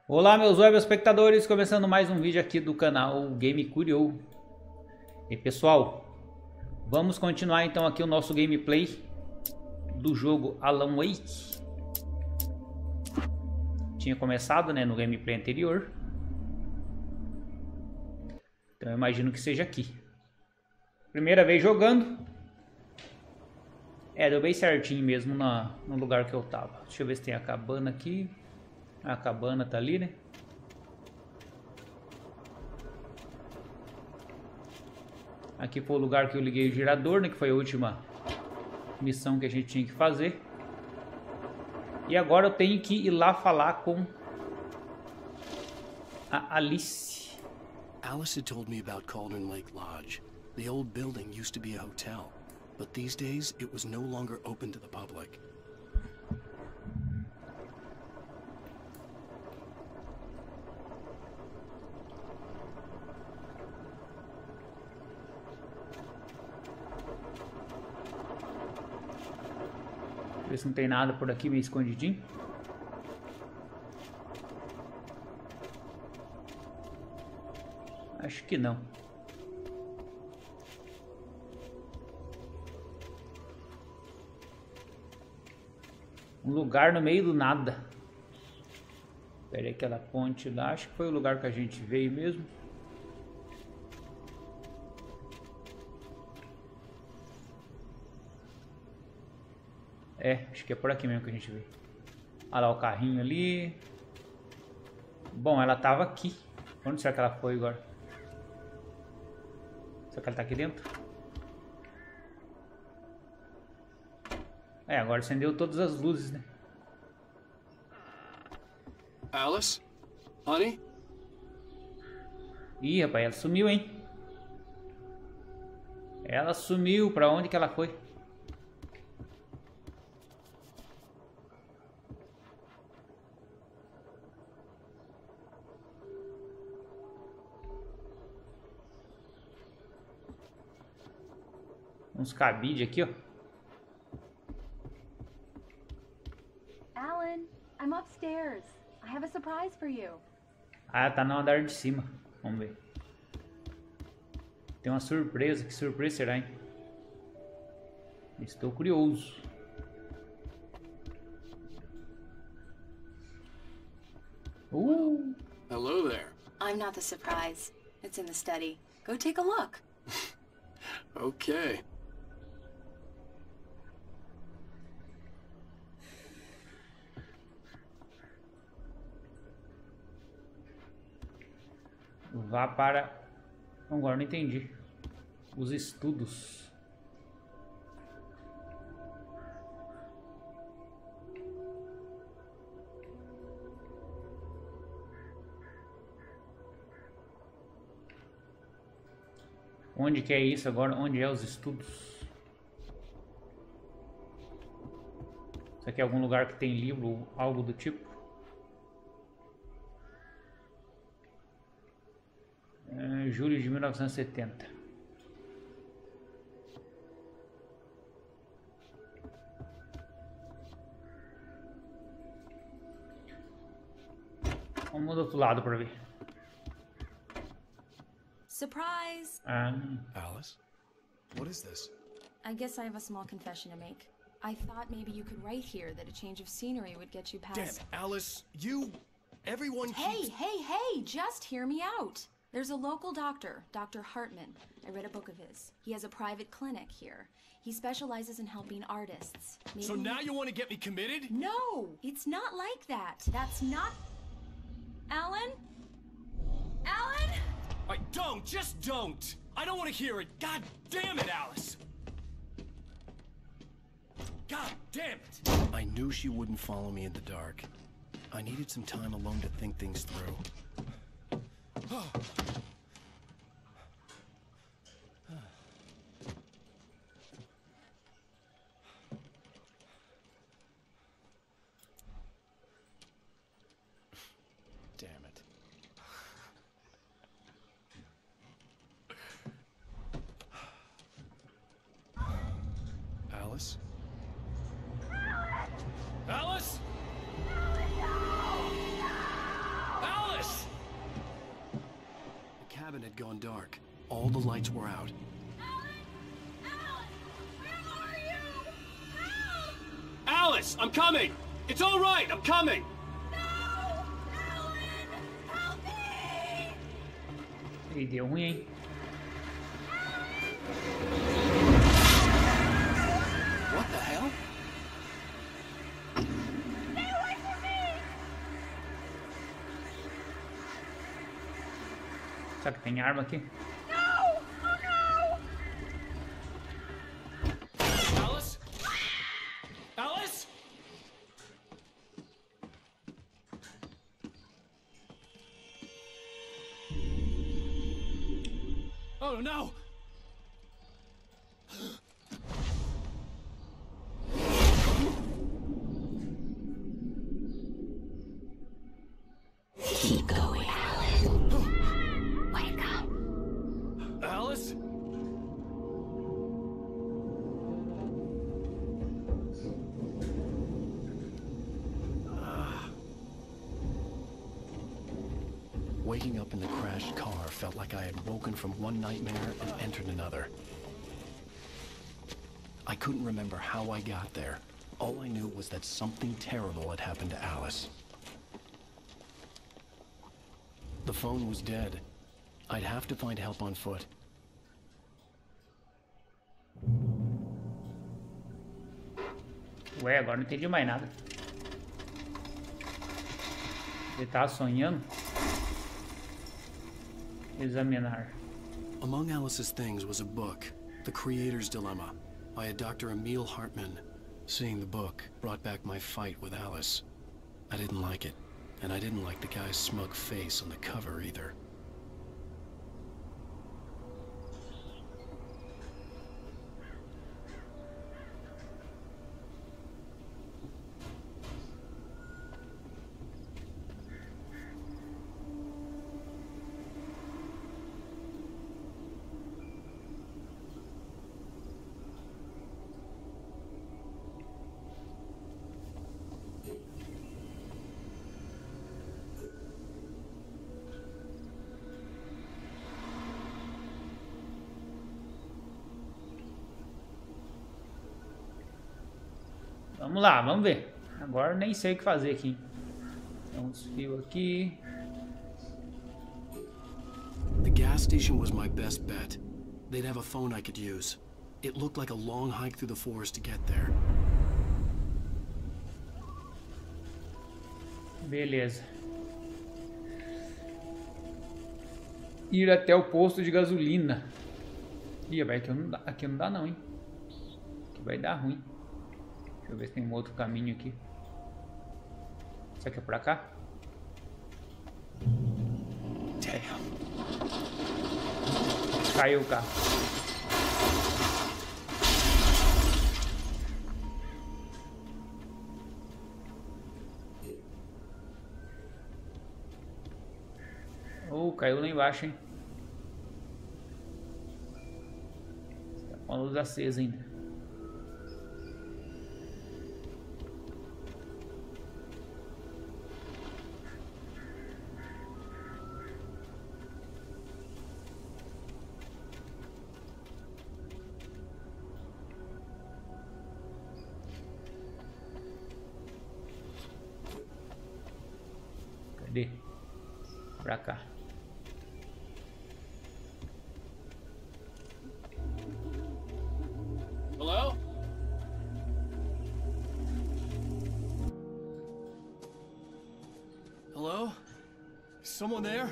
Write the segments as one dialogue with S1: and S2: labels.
S1: Olá meus web espectadores, começando mais um vídeo aqui do canal Game Curio. E pessoal, vamos continuar então aqui o nosso gameplay do jogo Alan Wake. Tinha começado, né, no gameplay anterior. Então eu imagino que seja aqui. Primeira vez jogando. Deu bem certinho mesmo no lugar que eu tava. Deixa eu ver se tem a cabana aqui. A cabana tá ali, né? Aqui foi o lugar que eu liguei o gerador, né? Que foi a última missão que a gente tinha que fazer. E agora eu tenho que ir lá falar com a Alice.
S2: Alice had told me about Cauldron Lake Lodge. The old building used to be a hotel, but these days it was no longer open to the public.
S1: Ver se não tem nada por aqui meio escondidinho. Acho que não. Um lugar no meio do nada. Pera aí, aquela ponte lá. Acho que foi o lugar que a gente veio mesmo. Acho que é por aqui mesmo que a gente veio. Olha lá o carrinho ali. Bom, ela tava aqui. Onde será que ela foi agora? Será que ela tá aqui dentro? Agora acendeu todas as luzes, né?
S2: Alice? Honey?
S1: Ih, rapaz, ela sumiu, hein? Ela sumiu. Pra onde que ela foi? Uns cabide aqui, ó.
S3: Alan, I'm upstairs. I have a surprise for you.
S1: Ah, tá no andar de cima. Vamos ver. Tem uma surpresa. Que surpresa será, hein? Estou curioso.
S2: Hello there.
S3: I'm not the surprise. It's in the study. Go take a look.
S2: Okay.
S1: Vá para... Agora não entendi. Os estudos. Onde que é isso agora? Onde é os estudos? Isso aqui é algum lugar que tem livro ou algo do tipo? Julho de 1970. Vamos do outro lado para ver.
S3: Surprise!
S2: Alice? What is this?
S3: I guess I have a small confession to make. I thought maybe you could write here that a change of scenery would get you past...
S2: Damn it, Alice. Everyone keeps...
S3: Hey, just hear me out. There's a local doctor, Dr. Hartman. I read a book of his. He has a private clinic here. He specializes in helping artists. Maybe...
S2: So now you want to get me committed?
S3: No, it's not like that. That's not... Alan? Alan?
S2: Just don't! I don't want to hear it! God damn it, Alice! God damn it! I knew she wouldn't follow me in the dark. I needed some time alone to think things through. Damn it. Alice? Alice? gone dark. All the lights were out. Alice, I'm coming! It's all right, I'm coming!
S1: Ih, deu ruim, hein?
S2: What the hell?
S1: Será que tem arma aqui?
S2: Alice? Alice? Oh no!
S3: Keep going, Alan. Wake up.
S2: Alice? Waking up in the crashed car felt like I had woken from one nightmare and entered another. I couldn't remember how I got there. All I knew was that something terrible had happened to Alice. The phone was dead. I'd have to find help on foot.
S1: Ué, agora não entendi mais nada. Ele tava sonhando. Examinar.
S2: Among Alice's things was a book, The Creator's Dilemma, by a Dr. Emil Hartman. Seeing the book brought back my fight with Alice. I didn't like it, and I didn't like the guy's smug face on the cover either.
S1: Vamos lá, vamos ver. Agora nem sei o que fazer aqui. Tem uns fios aqui.
S2: The gas station was my best bet. They'd have a phone I could use. It looked like a long hike through the forest to get there.
S1: Beleza. Ir até o posto de gasolina. Ih, vai, aqui não dá não, hein? Aqui vai dar ruim. Deixa eu ver se tem um outro caminho aqui. Isso aqui é pra cá? Caiu o carro. Oh, caiu lá embaixo, hein? Tá com a luz acesa ainda. Cadê? Pra cá.
S2: Hello? Hello? Someone there?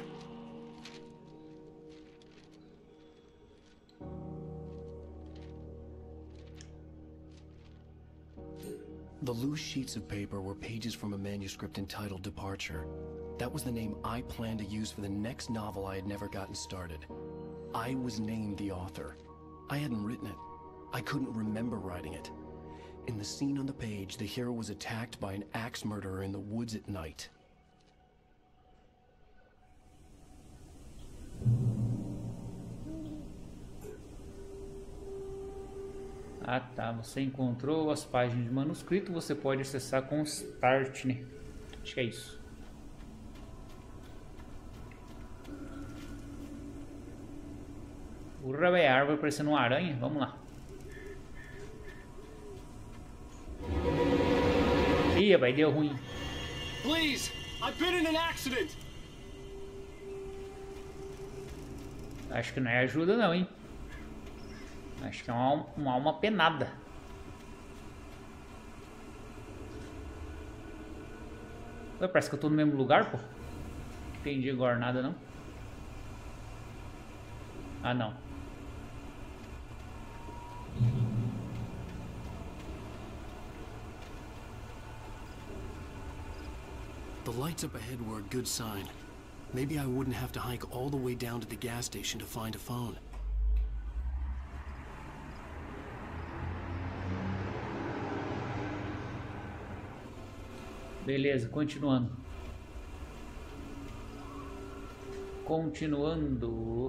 S2: The loose sheets of paper were pages from a manuscript entitled Departure. That was the name I planned to use for the next novel I had never gotten started. I was named the author. I hadn't written it. I couldn't remember writing it. In the scene on the page, the hero was attacked by an axe murderer in the woods at night.
S1: Ah tá, você encontrou as páginas de manuscrito, você pode acessar com Start, né? Acho que é isso. Urra, velho, a árvore parecendo uma aranha. Vamos lá. Ih, vai, deu ruim.
S2: Please, I've been in an accident.
S1: Acho que não é ajuda não, hein? Acho que é uma alma penada. Ué, parece que eu tô no mesmo lugar, pô. Não entendi agora nada, não. Ah, não.
S2: The lights up ahead were a good sign. Maybe I wouldn't have to hike all the way down to the gas station to find a phone.
S1: Beleza, continuando. Continuando.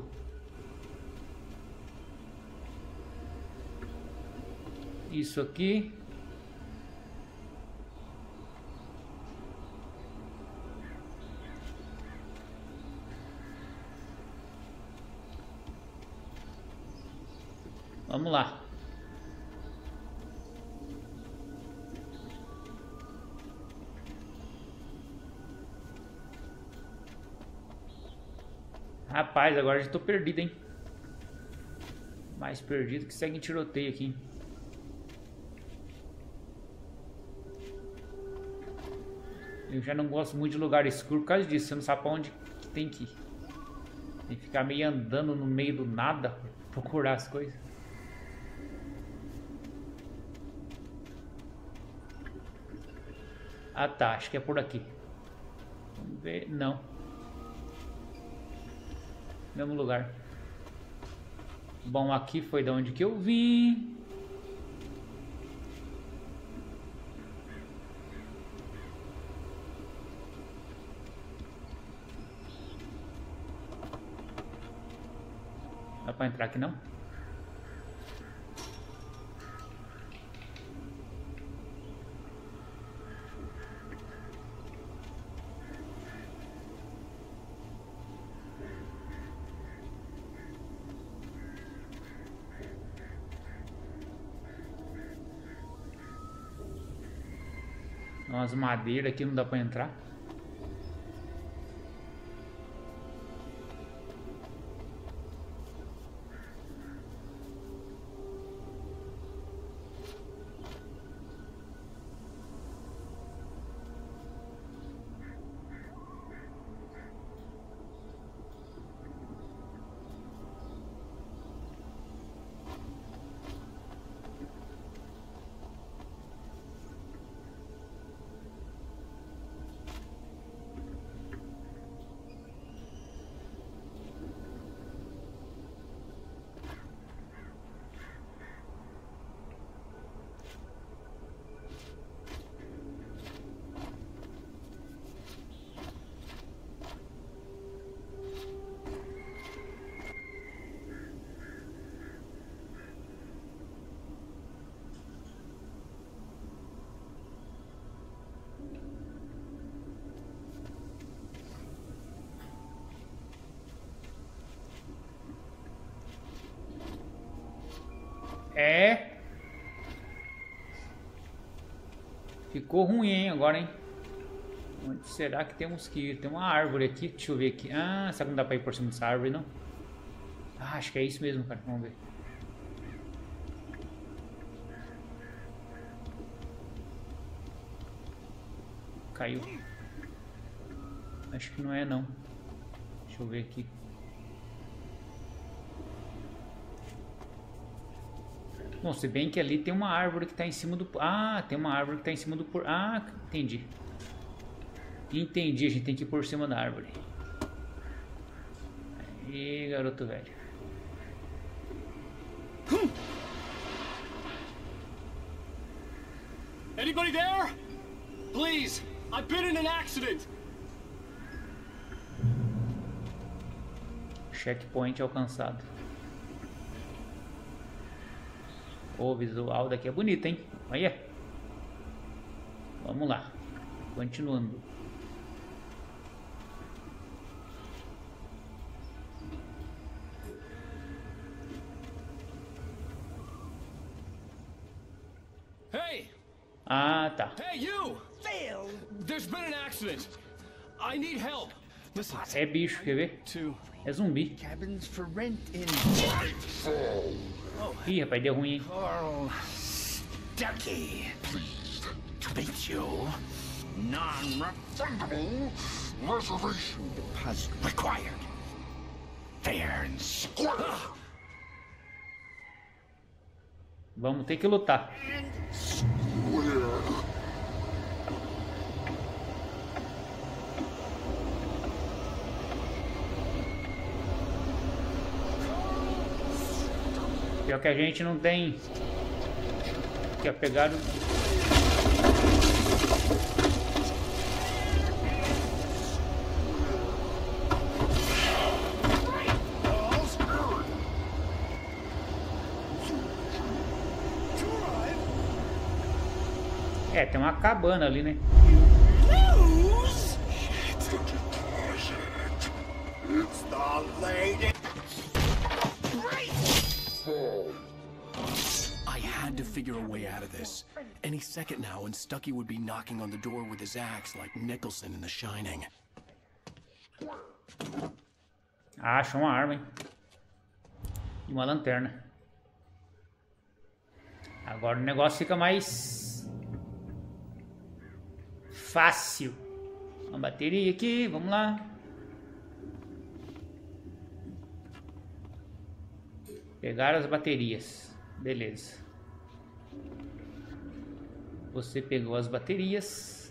S1: Isso aqui. Vamos lá. Rapaz, agora já tô perdido, hein? Mais perdido que segue em tiroteio aqui. Eu já não gosto muito de lugar escuro por causa disso. Você não sabe pra onde que tem que ir. Tem que ficar meio andando no meio do nada pra procurar as coisas. Ah tá, acho que é por aqui. Vamos ver, não. Mesmo lugar. Bom, aqui foi da onde que eu vim. Dá pra entrar aqui não? Umas madeiras aqui não dá pra entrar. É. Ficou ruim, hein, agora, hein? Onde será que temos que ir? Tem uma árvore aqui, deixa eu ver aqui. Ah, será que não dá pra ir por cima dessa árvore, não? Ah, acho que é isso mesmo, cara. Vamos ver. Caiu. Acho que não é, não. Deixa eu ver aqui. Bom, se bem que ali tem uma árvore que tá em cima do... Ah, tem uma árvore que tá em cima do... Ah, entendi. Entendi, a gente tem que ir por cima da árvore. Aí, garoto velho.
S2: Anybody there? Please, I've been in an accident.
S1: Checkpoint alcançado. O visual daqui é bonito, hein? Olha. Vamos lá. Continuando. Ah, tá.
S2: Hey, you! Phil! There's been an accident. I need help. Listen.
S1: É bicho, quer ver? É zumbi.
S4: Cabins for rent in
S1: Ih, rapaz, deu ruim, hein?
S4: Carl Stucky. Beat you. Non-refundable reservation deposit required. Fair and square.
S1: Vamos ter que lutar. Pior que a gente não tem. Que pegar o... É, tem uma cabana ali, né?
S2: I had to figure a way out of this. Any second now, and Stucky would be knocking on the door with his axe like Nicholson in The Shining.
S1: Acha uma arma, hein? E uma lanterna. Agora o negócio fica mais fácil. Uma bateria aqui, vamos lá. Pegar as baterias. Beleza. Você pegou as baterias.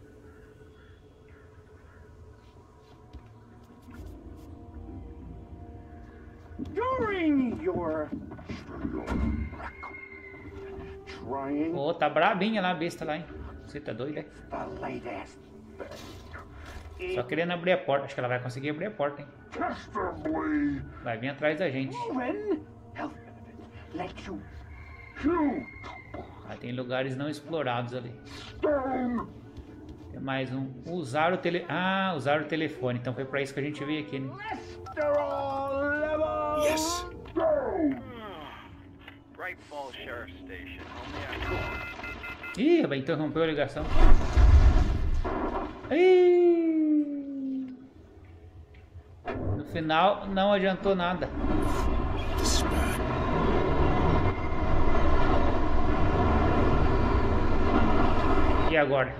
S4: during your trying
S1: Oh, tá brabinha lá a besta lá, hein? Você tá doido, é?
S4: the latest
S1: Só querendo abrir a porta. Acho que ela vai conseguir abrir a porta, hein?
S4: testably
S1: Vai vir atrás da gente.
S4: proven health benefit let you shoot
S1: Ah, tem lugares não explorados ali.
S4: down
S1: Tem mais um. Usar o usar o telefone. Então foi pra isso que a gente veio aqui, né?
S4: cholesterol level
S2: Yes.
S4: go
S5: Bright Falls Sheriff Station. Only
S1: Ih, rapaz, interrompeu a ligação. Ih. No final não adiantou nada.
S2: This is bad.
S1: E agora?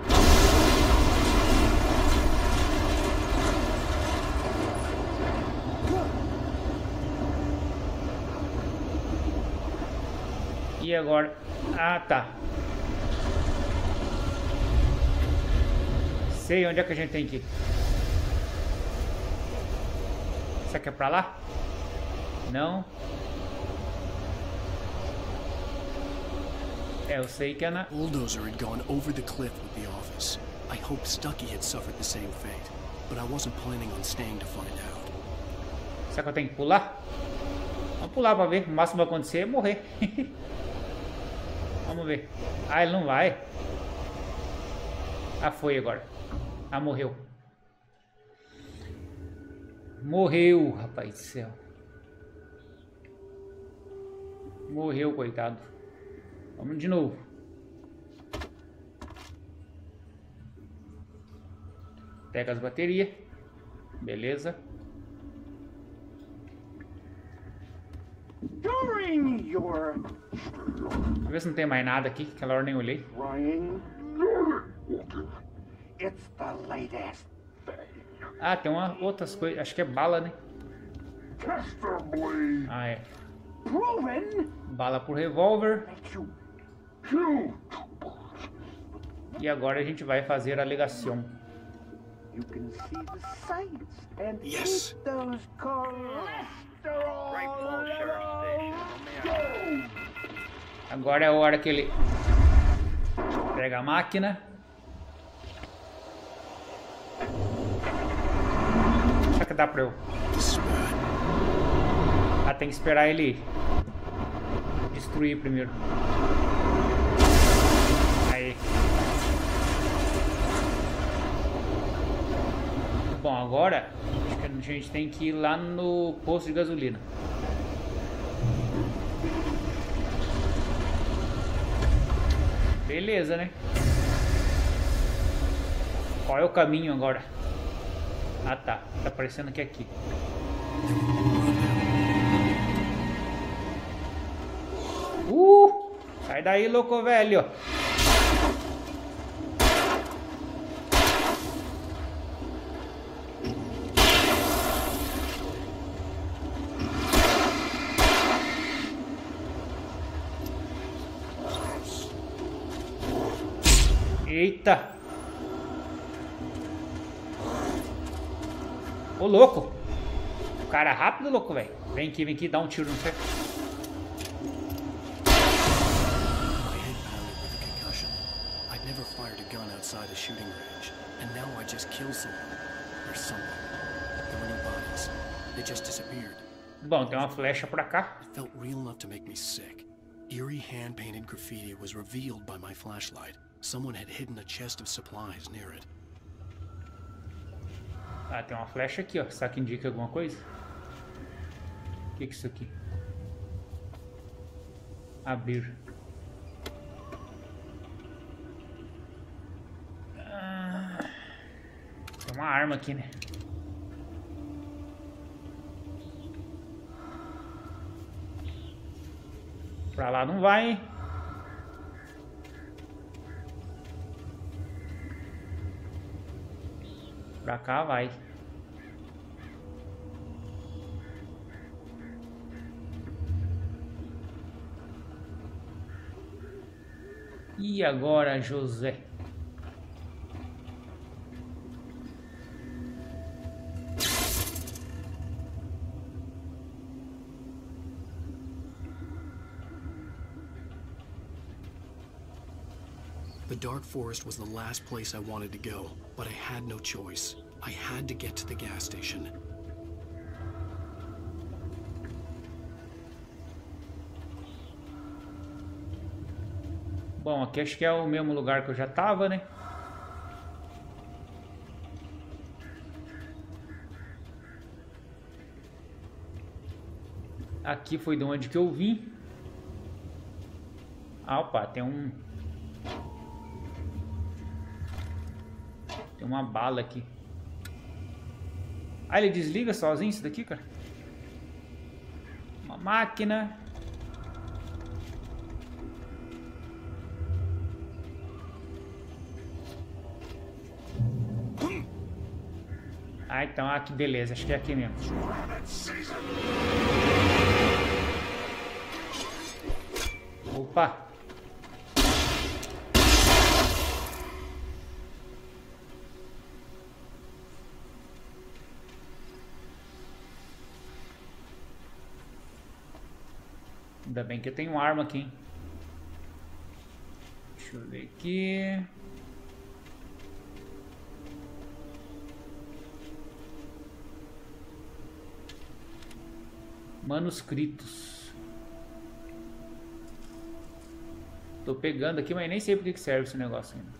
S1: E agora? Ah, tá. Sei onde é que a gente tem que ir. Isso aqui é pra lá? Não. É, eu sei que é na...
S2: Bulldozer had gone over the cliff with the office. I hoped Stucky had suffered the same fate, but I wasn't planning on staying to find out.
S1: Será que eu tenho que pular? Vamos pular pra ver. O máximo que vai acontecer é morrer. Vamos ver. Ah, ele não vai. Ah, foi agora. Ah, morreu. Morreu, rapaz do céu. Morreu, coitado. Vamos de novo. Pega as baterias. Beleza.
S4: during your
S1: Vamos ver se não tem mais nada aqui. Aquela hora nem olhei.
S4: trying it's the latest
S1: Ah, tem outras coisas. Acho que é bala, né?
S4: testably
S1: Ah, é.
S4: proven
S1: Bala por revólver.
S4: let you shoot
S1: E agora a gente vai fazer a ligação.
S4: you can see the sights and
S2: Yes.
S4: eat those cholesterol
S5: Bright Falls Sheriff Station. Only
S1: Agora é a hora que ele pega a máquina. Será que dá pra eu...
S2: This is bad.
S1: Ah, tem que esperar ele destruir primeiro. Aí. Bom, agora acho que a gente tem que ir lá no posto de gasolina. Beleza, né? Qual é o caminho agora? Ah, tá. Tá aparecendo que é aqui. Sai daí, louco velho. Eita. Ô, louco. O cara é rápido, louco, velho. Vem aqui, dá um tiro no pé.
S2: Never fired a gun outside a shooting range, and now I just killed someone. Or something. There were no bodies. They just disappeared.
S1: Bom, tem uma flecha pra cá.
S2: It felt real enough to make me sick. Eerie hand-painted graffiti was revealed by my flashlight. Someone had hidden a chest of supplies near it.
S1: Ah, tem uma flecha aqui, ó. Será que indica alguma coisa? O que é isso aqui? Abrir. Tem uma arma aqui, né? Pra lá não vai, hein? Pra cá vai. E agora, José?
S2: The dark forest was the last place I wanted to go, but I had no choice. I had to get to the gas station.
S1: Bom, aqui acho que é o mesmo lugar que eu já tava, né? Aqui foi de onde que eu vim. Ah, opa, tem uma bala aqui. Ah, ele desliga sozinho isso daqui, cara? Uma máquina. Ah, então aqui, beleza. Acho que é aqui mesmo. Opa! Ainda bem que eu tenho arma aqui, hein? Deixa eu ver aqui. Manuscritos. Tô pegando aqui, mas nem sei por que serve esse negócio ainda.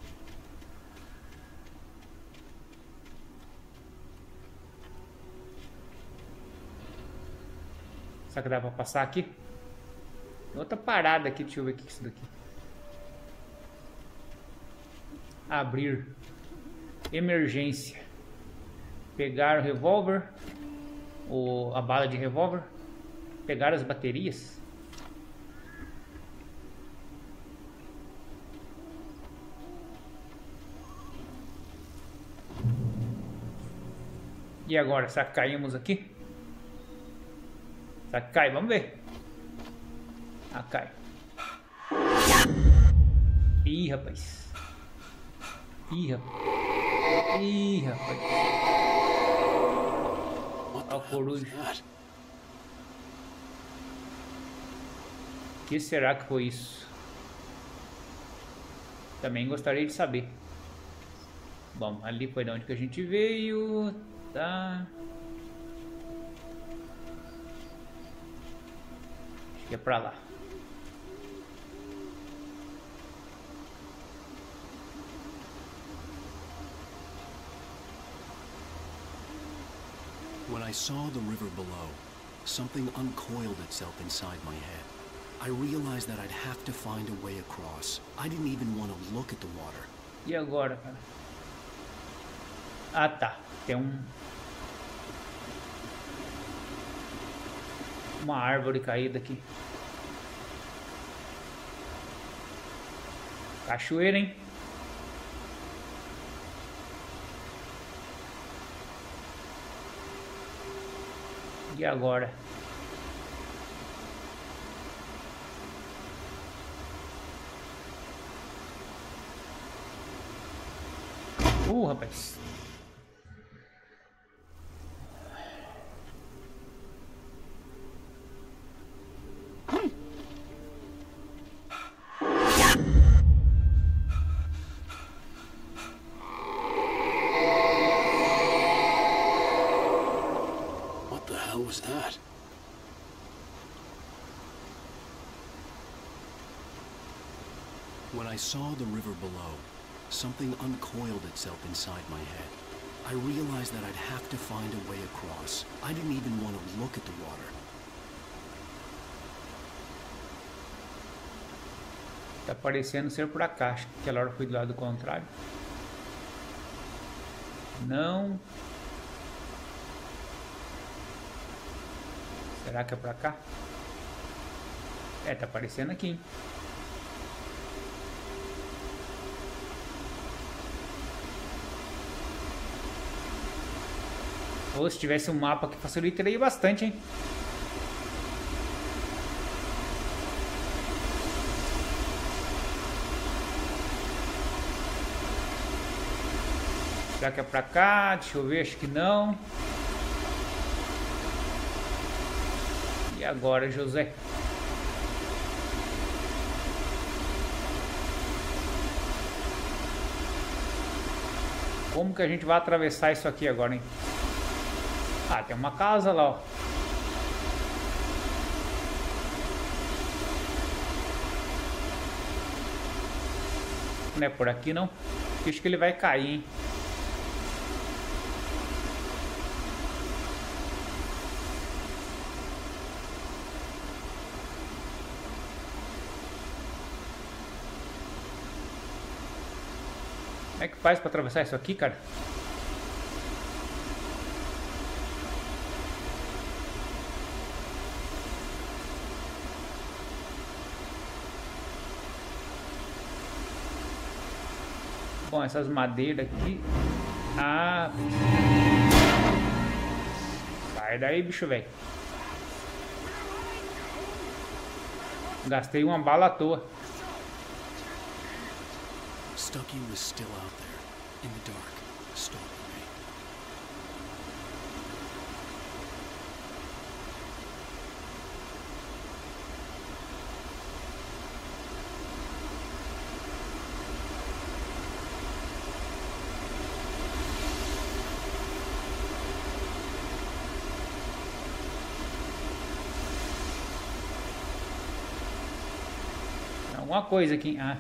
S1: Será que dá pra passar aqui? Outra parada aqui, deixa eu ver o que é isso daqui. Abrir. Emergência. Pegar o revólver. Ou a bala de revólver. Pegar as baterias. E agora, será que caímos aqui? Será que cai? Vamos ver. Ah, cai. Ih, rapaz. Ih, rapaz. Ih, rapaz. Olha o coruja. O que será que foi isso? Também gostaria de saber. Bom, ali foi de onde que a gente veio. Tá. Acho que é pra lá.
S2: When I saw the river below, something uncoiled itself inside my head. I realized that I'd have to find a way across. I didn't even want to look at the water.
S1: E agora, cara? Ah, tá. Tem uma árvore caída aqui. Cachoeira, hein? E agora? Rapaz.
S2: What the hell was that? When I saw the river below, something uncoiled itself inside my head. I realized that I'd have to find a way across. I didn't even want to look at the water.
S1: Tá parecendo ser por cá. Acho que aquela hora foi do lado contrário. Não. Será que é pra cá? É, tá aparecendo aqui, hein? Ou se tivesse um mapa que facilitaria bastante, hein? Será que é pra cá? Deixa eu ver, acho que não. E agora, José? Como que a gente vai atravessar isso aqui agora, hein? Ah, tem uma casa lá, ó. Não é por aqui, não? Acho que ele vai cair, hein? Como é que faz pra atravessar isso aqui, cara? Bom, essas madeiras aqui. Ah. Sai daí, bicho, velho. Gastei uma bala à toa.
S2: Stucky was still out there, in the dark, stalking me.
S1: Alguma coisa aqui. Ah.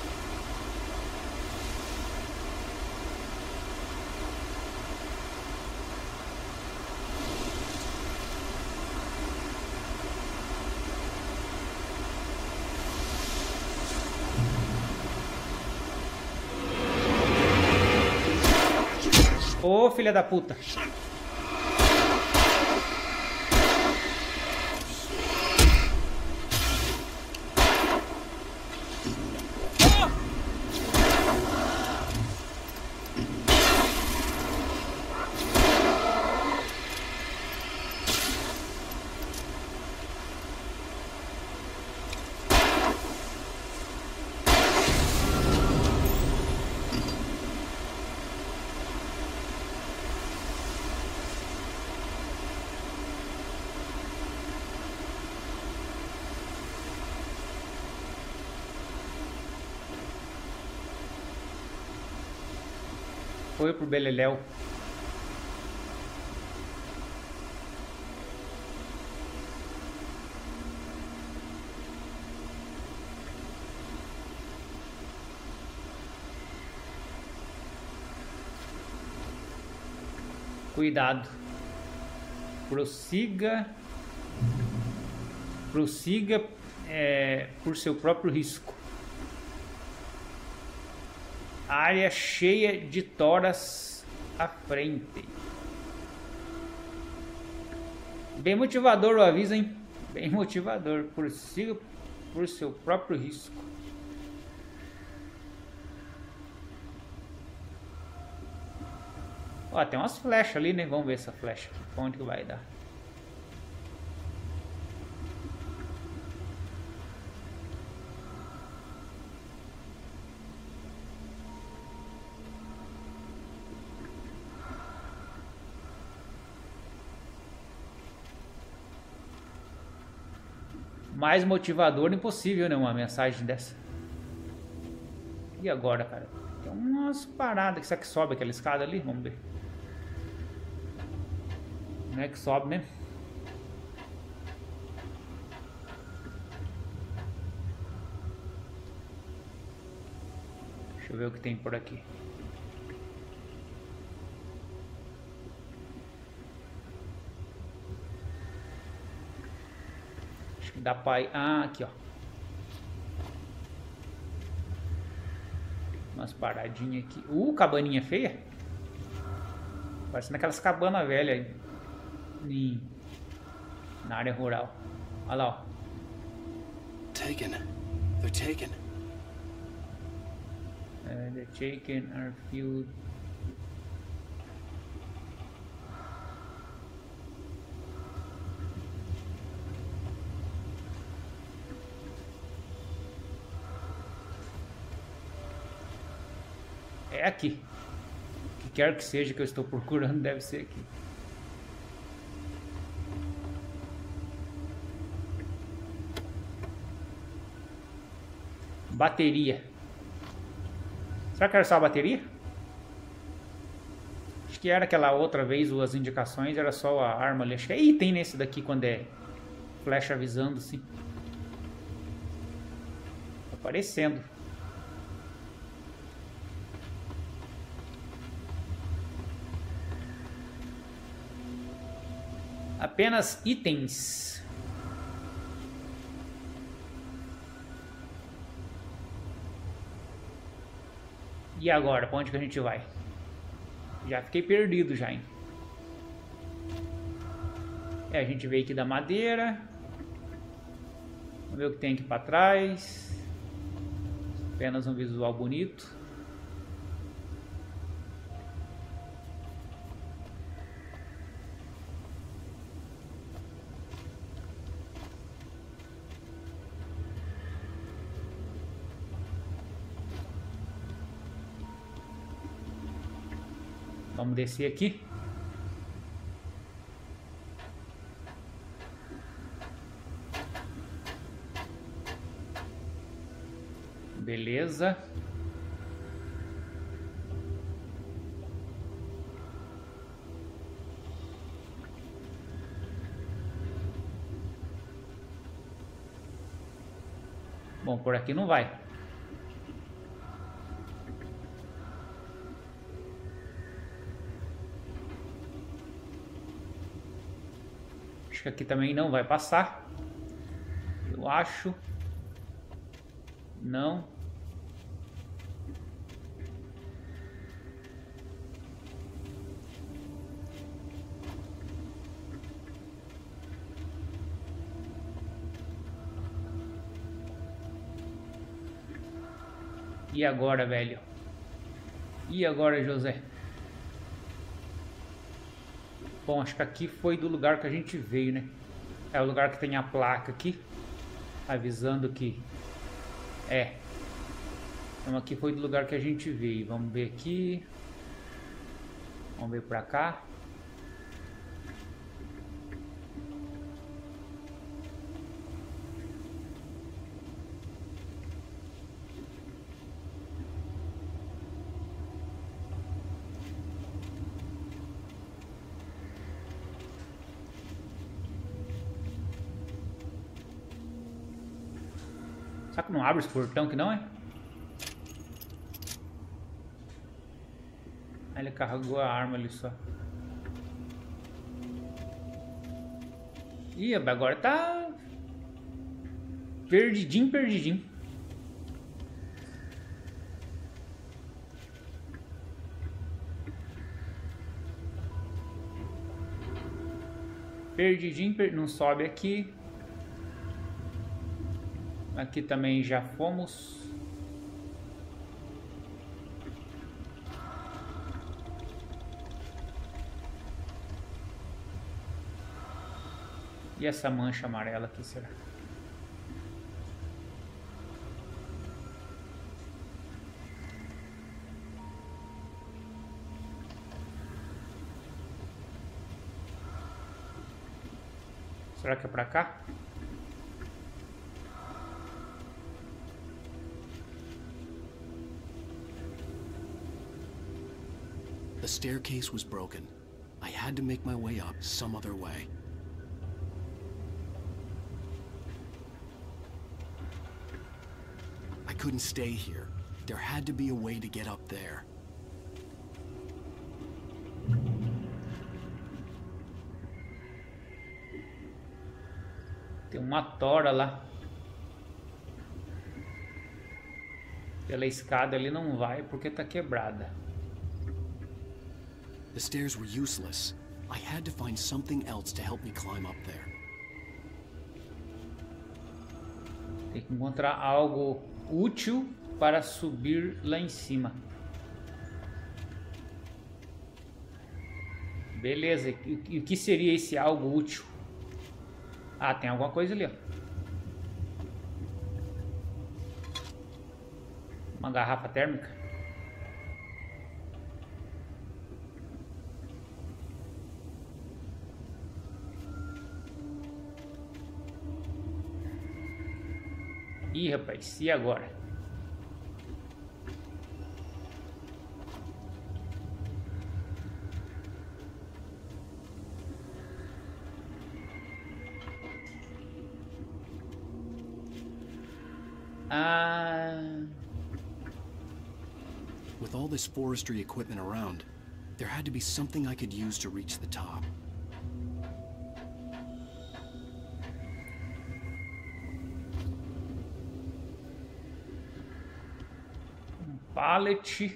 S1: Ô, filha da puta. Foi pro Beleléu. Cuidado. Prossiga. Prossiga por seu próprio risco. Área cheia de toras à frente. Bem motivador o aviso, hein? Bem motivador. Prossiga por seu próprio risco. Ó, tem umas flechas ali, né? Vamos ver essa flecha. Pra onde que vai dar? Mais motivador impossível, né? Uma mensagem dessa. E agora, cara? Tem umas paradas que será que sobe aquela escada ali? Vamos ver. Não é que sobe, né? Deixa eu ver o que tem por aqui. Acho que dá pra ir... Ah, aqui, ó. Umas paradinhas aqui. Cabaninha feia. Parece naquelas cabanas velhas aí. Na área rural. Olha lá, ó.
S2: Taken. They're taken.
S1: The taken are filled. É aqui. O que quer que seja que eu estou procurando, deve ser aqui. Bateria. Será que era só a bateria? Acho que era aquela outra vez, as indicações, era só a arma ali. Acho que é item nesse daqui quando é flecha avisando assim. Aparecendo. Apenas itens. E agora, pra onde que a gente vai? Já fiquei perdido já, hein? A gente veio aqui da madeira. Vamos ver o que tem aqui pra trás. Apenas um visual bonito. Vamos descer aqui. Beleza. Bom, por aqui não vai. Acho que aqui também não vai passar. Eu acho. Não. E agora, velho? E agora, José? Bom, acho que aqui foi do lugar que a gente veio, né? É o lugar que tem a placa aqui, avisando que... Então aqui foi do lugar que a gente veio. Vamos ver aqui. Vamos ver pra cá. Será que não abre esse portão que não é? Ele carregou a arma ali só. Ih, agora tá perdidinho, perdidinho. Perdidinho, não sobe aqui. Aqui também já fomos. E essa mancha amarela aqui, será? Será que é pra cá?
S2: The staircase was broken. I had to make my way up some other way. I couldn't stay here. There had to be a way to get up there.
S1: Tem uma tora lá. Pela escada ali não vai porque tá quebrada.
S2: The stairs were useless. I had to find something else to help me climb up there.
S1: Tem que encontrar algo útil para subir lá em cima. Beleza, e o que seria esse algo útil? Ah, tem alguma coisa ali, ó. Uma garrafa térmica. Ih, rapaz, e agora?
S2: With all this forestry equipment around, there had to be something I could use to reach the top.
S1: Pallet.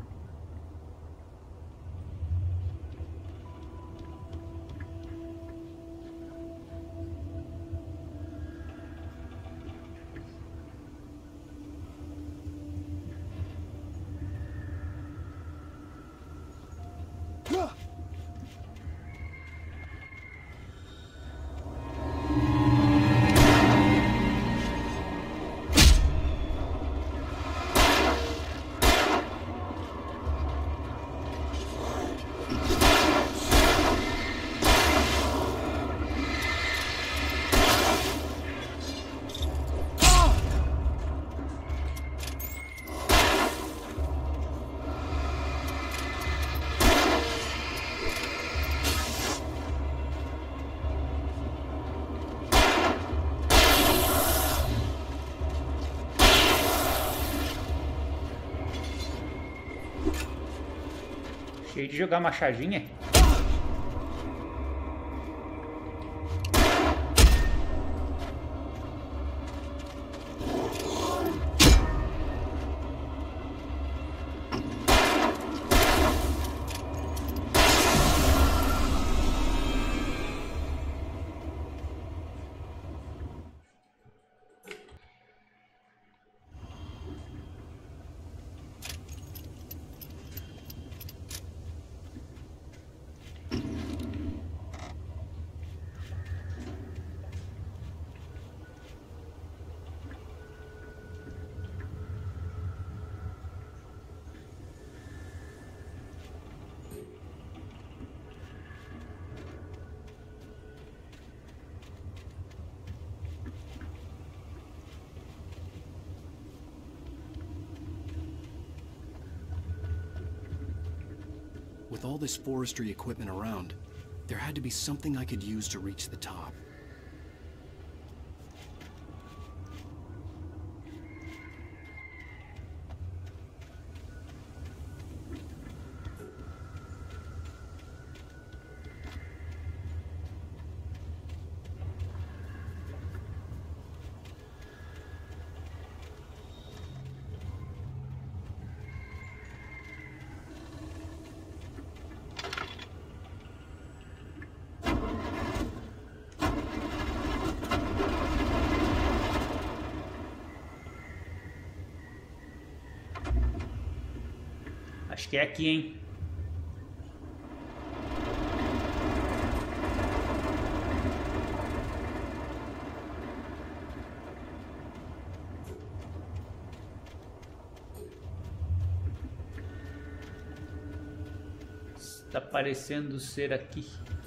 S1: Cheio de jogar machadinha.
S2: With all this forestry equipment around, there had to be something I could use to reach the top.
S1: Acho que é aqui, hein? Está parecendo ser aqui.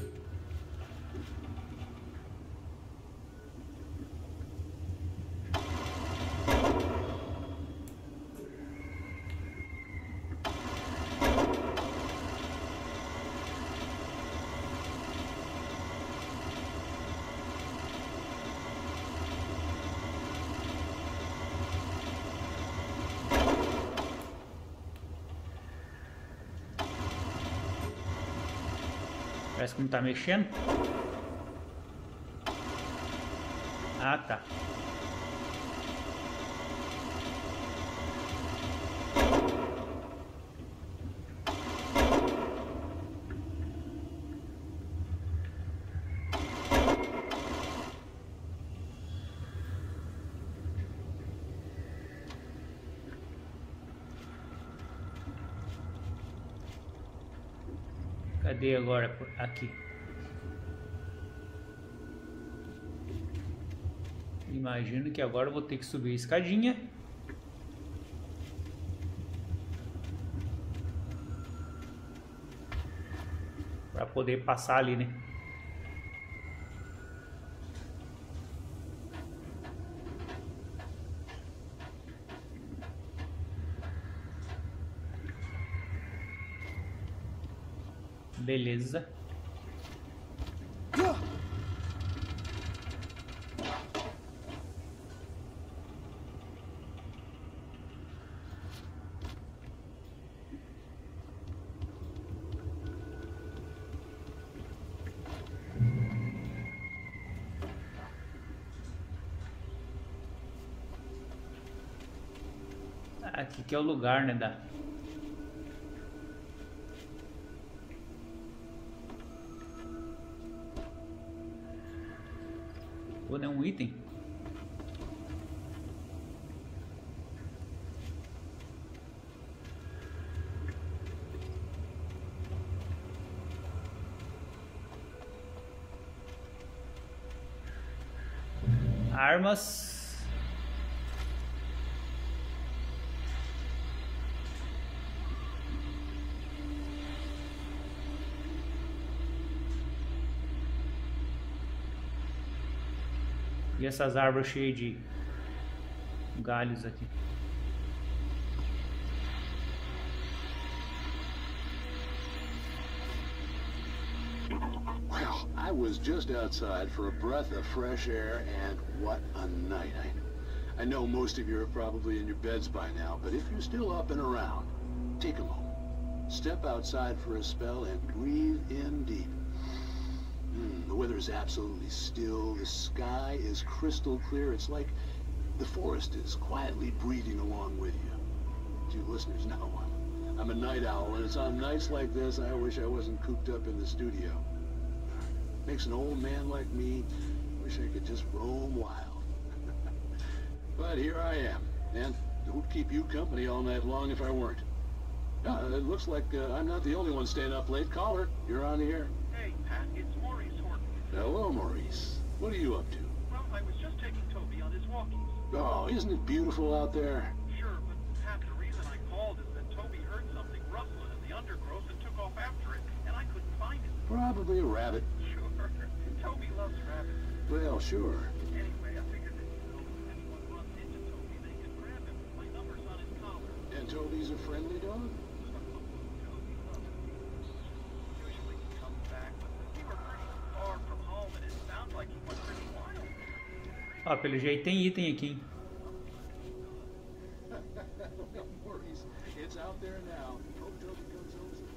S1: Parece que não tá mexendo. Ah, tá. Cadê agora? Aqui. Imagino que agora eu vou ter que subir a escadinha. Para poder passar ali, né? Beleza. Aqui que é o lugar, né, da... Pô, não é um item? Armas. E essas árvores cheias de galhos aqui.
S6: Well, I was just outside for a breath of fresh air, and what a night. I know most of you are probably in your beds by now, but if you're still up and around, take a moment. Step outside for a spell and breathe in deep. The weather is absolutely still. The sky is crystal clear. It's like the forest is quietly breathing along with you. To you listeners, now I'm a night owl, and it's on nights like this I wish I wasn't cooped up in the studio. Makes an old man like me wish I could just roam wild. But here I am, and who'd keep you company all night long if I weren't? It looks like I'm not the only one staying up late. Caller, you're on the air.
S5: Hey, Pat, it's Maurice Horton.
S6: Hello, Maurice. What are you up to?
S5: Well, I was just taking Toby on his walkies.
S6: Oh, isn't it beautiful out there?
S5: Sure, but Pat, the reason I called is that Toby heard something rustling in the undergrowth and took off after it, and I couldn't find it.
S6: Probably a rabbit.
S5: Sure. Toby loves rabbits.
S6: Well, sure.
S5: Anyway, I figured that, if anyone runs into Toby, they could grab him. My number's on his collar.
S6: And Toby's a friendly dog?
S5: Toby loves me. Usually he comes back, but we were pretty far from home, and it sounds like he went pretty wild.
S1: Ó, pelo jeito tem item aqui, hein?
S6: Maurice, it's out there now. Hope Toby comes home soon.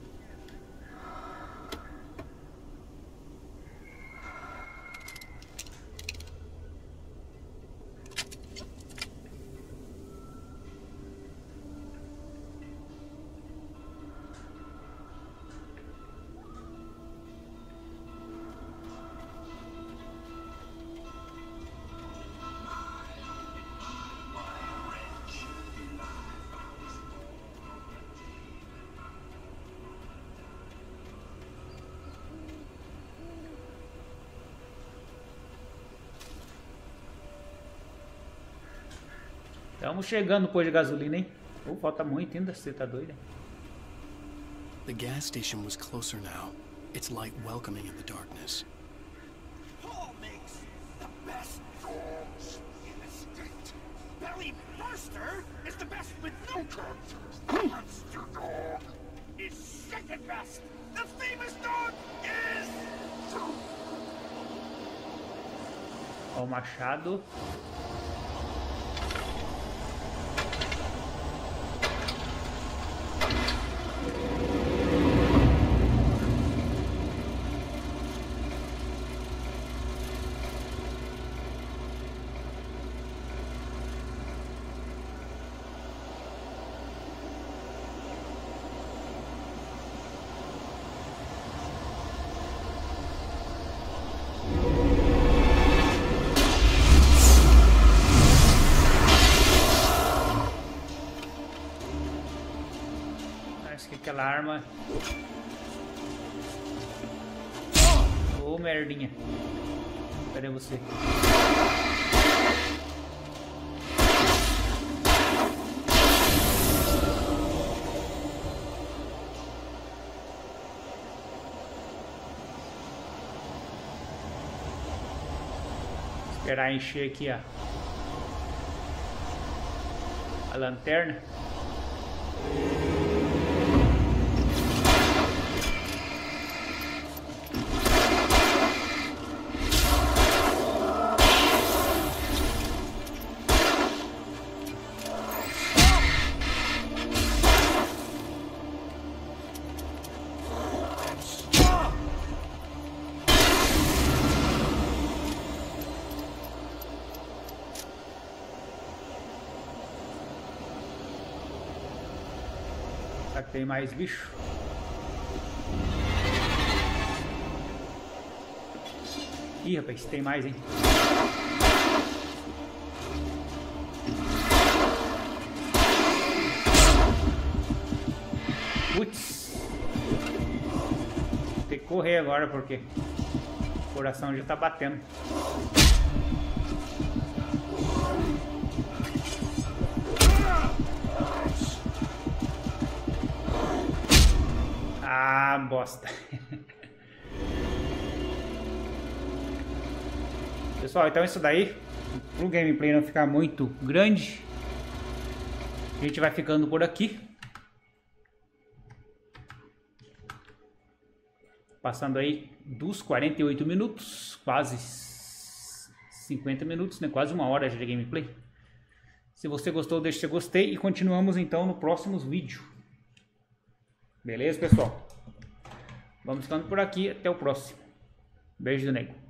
S1: Estamos chegando no posto de gasolina, hein? Falta muito ainda, você tá doido, hein?
S2: The gas station was closer now, its light welcoming in the darkness.
S5: Paul makes the best dogs in the state. Belly Burster is the best with no contest. Monster Dog is second best. The famous dog is...
S1: Ó, o machado. Acho que aquela arma... Ô, merdinha. Cadê você? Esperar encher aqui a lanterna. Será que tem mais bicho? Ih, rapaz, tem mais, hein? Putz! Tem que correr agora porque o coração já tá batendo. Ah, bosta. Pessoal, então isso daí, pro gameplay não ficar muito grande, a gente vai ficando por aqui. Passando aí dos 48 minutos, quase 50 minutos, né? Quase uma hora já de gameplay. Se você gostou, deixe seu gostei e continuamos então no próximo vídeo. Beleza, pessoal? Vamos ficando por aqui. Até o próximo. Beijo do nego.